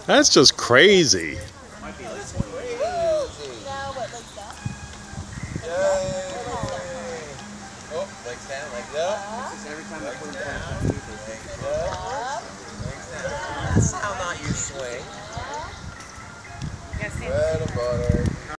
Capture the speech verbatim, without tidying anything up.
That's just crazy. Might be like That's twenty. crazy. Now what, legs down? Yay. Oh, legs down, legs up. It's just every time I put them Down. on their feet, Legs they up. Up. Legs down. That's how not you swing. Yeah. You guys see Bread and butter.